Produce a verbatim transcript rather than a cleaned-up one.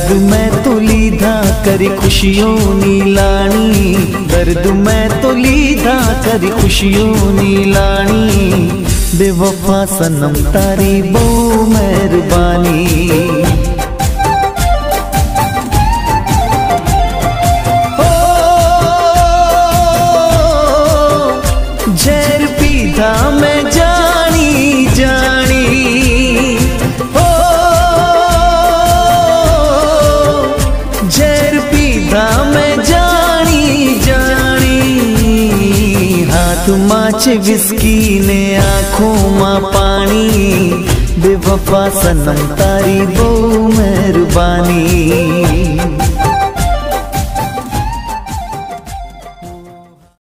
दर्द मैं तो लीधा करी खुशियों नी लाणी, दर्द मैं तो लीधा करी खुशियों नी लाणी। बेवफा सनम तारी बहु मेहरबानी। जहर पीधा मैं जानी जानी, ओ जहर पीधा मैं जानी जानी। हाथ माच विस्की ने आँखों मां पानी, बेवफा सनम तारी बहु मेहरबानी।